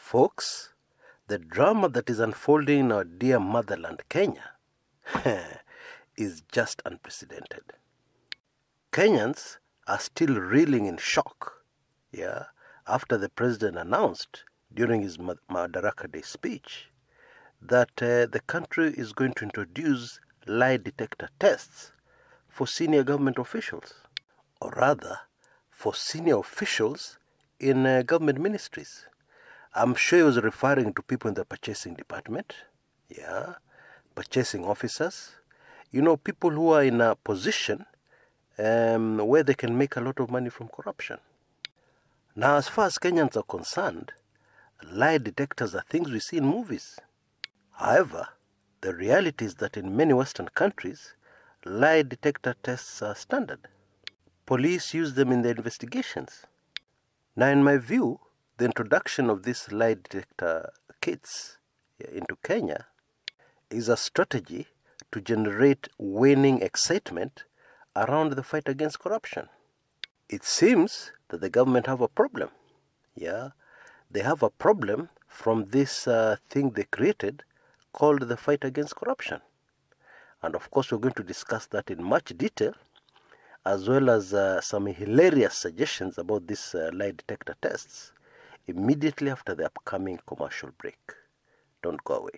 Folks, the drama that is unfolding in our dear motherland, Kenya, is just unprecedented. Kenyans are still reeling in shock, after the president announced during his Madaraka Day speech that the country is going to introduce lie detector tests for senior government officials, or rather, for senior officials in government ministries. I'm sure he was referring to people in the purchasing department, purchasing officers, people who are in a position where they can make a lot of money from corruption. Now, as far as Kenyans are concerned, lie detectors are things we see in movies. However, the reality is that in many Western countries, lie detector tests are standard. Police use them in their investigations. Now, in my view, the introduction of these lie detector kits into Kenya is a strategy to generate waning excitement around the fight against corruption. It seems that the government have a problem. They have a problem from this thing they created called the fight against corruption. And of course, we're going to discuss that in much detail, as well as some hilarious suggestions about these lie detector tests immediately after the upcoming commercial break. Don't go away.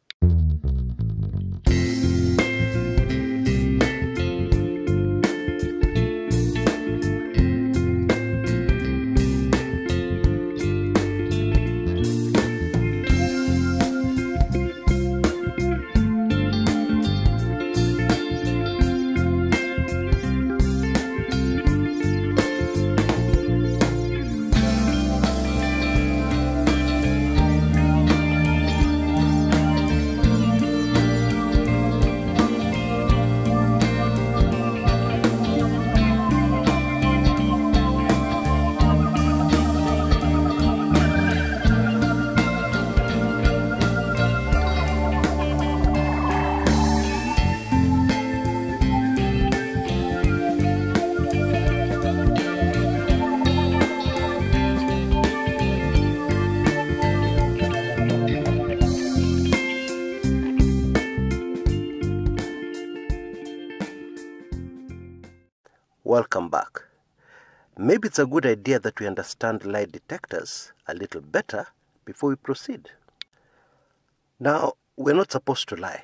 Welcome back. Maybe it's a good idea that we understand lie detectors a little better before we proceed. Now, we're not supposed to lie,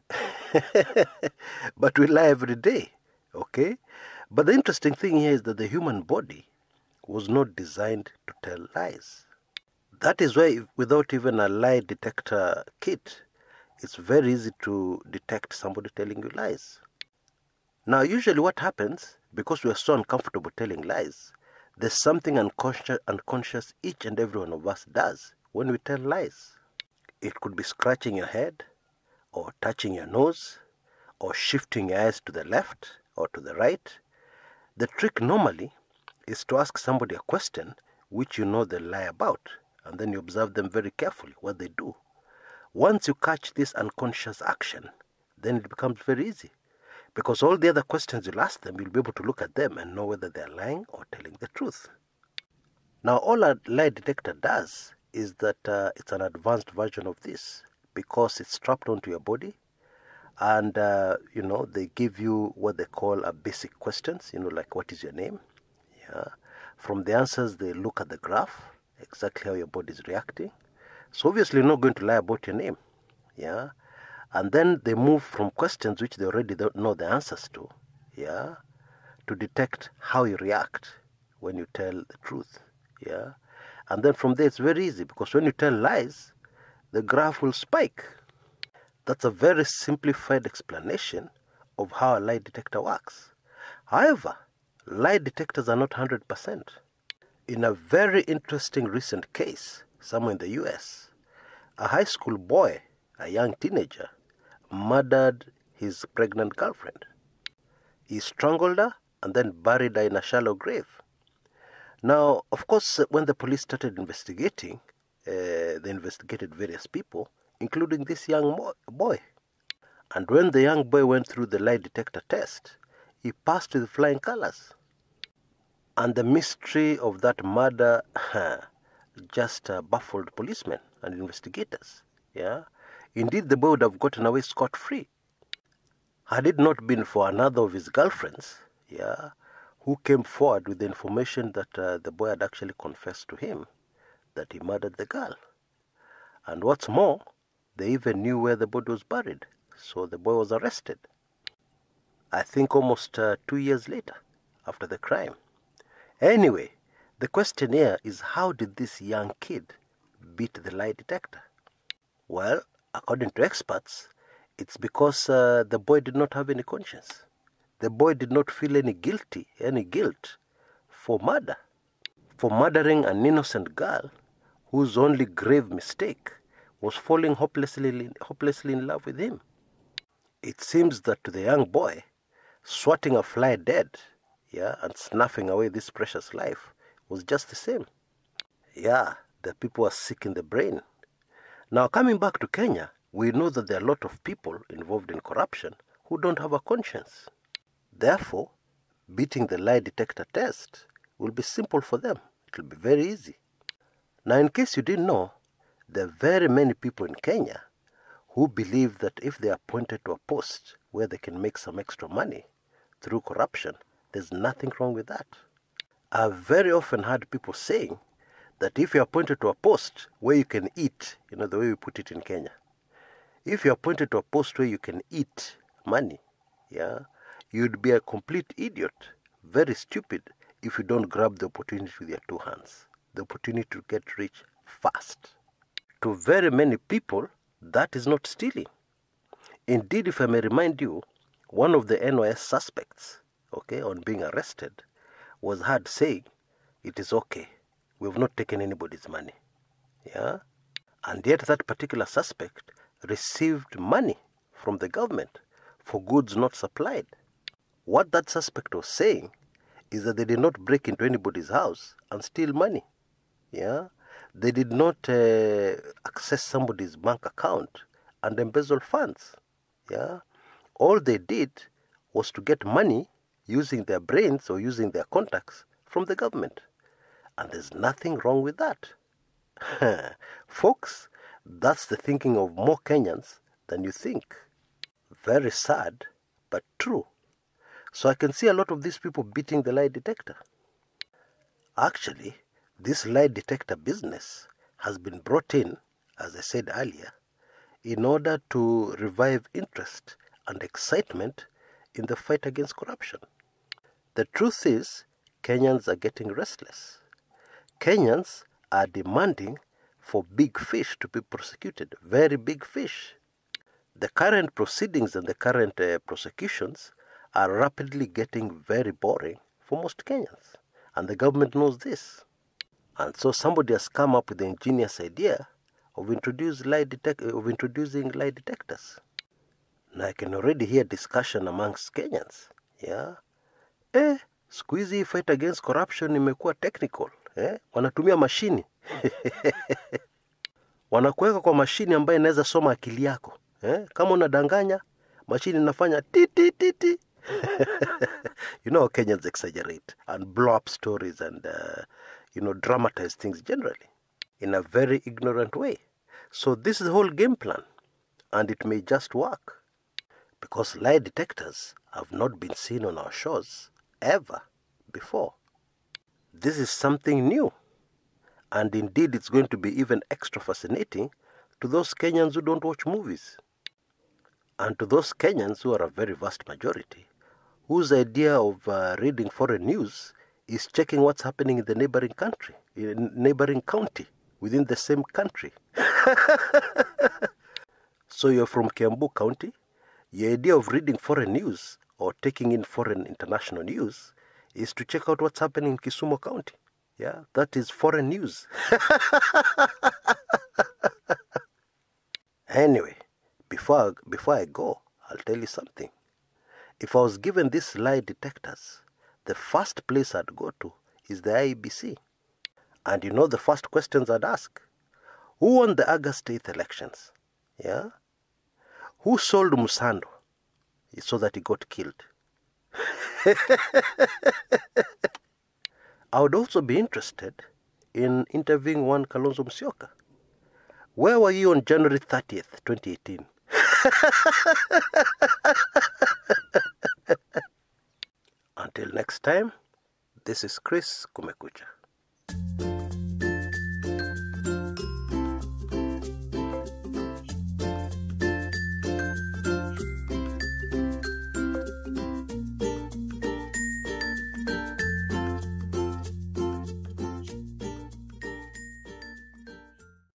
but we lie every day, okay? But the interesting thing here is that the human body was not designed to tell lies. That is why, without even a lie detector kit, it's very easy to detect somebody telling you lies. Now, usually what happens, because we are so uncomfortable telling lies, there's something unconscious each and every one of us does when we tell lies. It could be scratching your head, or touching your nose, or shifting your eyes to the left or to the right. The trick normally is to ask somebody a question which you know they lie about, and then you observe them very carefully, what they do. Once you catch this unconscious action, then it becomes very easy. Because all the other questions you'll ask them, you'll be able to look at them and know whether they're lying or telling the truth. Now, all a lie detector does is that it's an advanced version of this, because it's strapped onto your body, and they give you what they call a basic questions, like what is your name? From the answers, they look at the graph, exactly how your body is reacting. So obviously you're not going to lie about your name. And then they move from questions which they already don't know the answers to, to detect how you react when you tell the truth, And then from there it's very easy, because when you tell lies, the graph will spike. That's a very simplified explanation of how a lie detector works. However, lie detectors are not 100%. In a very interesting recent case, somewhere in the US, a high school boy, a young teenager, murdered his pregnant girlfriend. He strangled her and then buried her in a shallow grave. Now, of course, when the police started investigating, they investigated various people, including this young boy. And when the young boy went through the lie detector test, he passed with flying colors. And the mystery of that murder just baffled policemen and investigators. Yeah, indeed, the boy would have gotten away scot-free had it not been for another of his girlfriends, yeah, who came forward with the information that the boy had actually confessed to him that he murdered the girl. And what's more, they even knew where the body was buried, so the boy was arrested. I think almost 2 years later, after the crime. Anyway, the question here is, how did this young kid beat the lie detector? Well, according to experts, it's because the boy did not have any conscience. The boy did not feel any guilt for murder, for murdering an innocent girl whose only grave mistake was falling hopelessly in love with him. It seems that to the young boy, swatting a fly dead, yeah, and snuffing away this precious life was just the same. Yeah, the people are sick in the brain. Now, coming back to Kenya, we know that there are a lot of people involved in corruption who don't have a conscience. Therefore, beating the lie detector test will be simple for them. It will be very easy. Now, in case you didn't know, there are very many people in Kenya who believe that if they are appointed to a post where they can make some extra money through corruption, there's nothing wrong with that. I've very often heard people saying that if you're appointed to a post where you can eat, the way we put it in Kenya, if you're appointed to a post where you can eat money, yeah, you'd be a complete idiot, very stupid, if you don't grab the opportunity with your two hands, the opportunity to get rich fast. To very many people, that is not stealing. Indeed, if I may remind you, one of the NYS suspects, on being arrested, was heard saying, "It is okay, we have not taken anybody's money." Yeah? And yet that particular suspect received money from the government for goods not supplied. What that suspect was saying is that they did not break into anybody's house and steal money. Yeah? They did not access somebody's bank account and embezzle funds. Yeah? All they did was to get money using their brains or using their contacts from the government. And there's nothing wrong with that. Folks, that's the thinking of more Kenyans than you think. Very sad, but true. So I can see a lot of these people beating the lie detector. Actually, this lie detector business has been brought in, as I said earlier, in order to revive interest and excitement in the fight against corruption. The truth is, Kenyans are getting restless. Kenyans are demanding for big fish to be prosecuted, very big fish. The current proceedings and the current prosecutions are rapidly getting very boring for most Kenyans, and the government knows this. And so somebody has come up with the ingenious idea of introducing lie detectors. Now I can already hear discussion amongst Kenyans. Yeah? Siku hizi fight against corruption imekuwa technical. Wanatumia mashini. Wanakuweka kwa mashini ambayo inaweza soma akili yako. Kama unadanganya, mashini inafanya ti ti ti ti. Kenyans exaggerate and blow up stories and dramatize things generally in a very ignorant way. So this is the whole game plan, and it may just work, because lie detectors have not been seen on our shores ever before. This is something new, and indeed it's going to be even extra fascinating to those Kenyans who don't watch movies, and to those Kenyans who are a very vast majority, whose idea of reading foreign news is checking what's happening in the neighboring county, within the same country. So you're from Kiambu County. Your idea of reading foreign news or taking in foreign international news is to check out what's happening in Kisumu County. Yeah, that is foreign news. Anyway, before I go, I'll tell you something. If I was given these lie detectors, the first place I'd go to is the IEBC. And the first questions I'd ask: who won the August 8th elections? Yeah? Who sold Musando so that he got killed? I would also be interested in interviewing one Kalonzo Musyoka? Where were you on January 30th, 2018? Until next time, this is Chris Kumekucha.